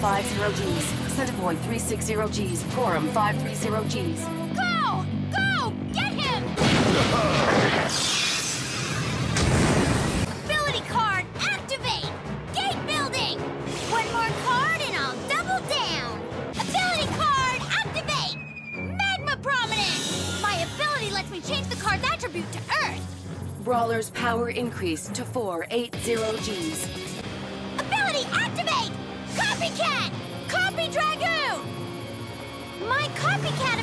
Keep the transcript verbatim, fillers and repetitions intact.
five zero Gs. Centipoid three six zero Gs. Gorem five three zero Gs. Go! Go! Get him! Ability card, activate! Gate building! One more card and I'll double down! Ability card, activate! Magma prominence! My ability lets me change the card's attribute to Earth! Brawler's power increased to four eight zero Gs. Ability activate! Copycat! Copy Dragoon! My copycat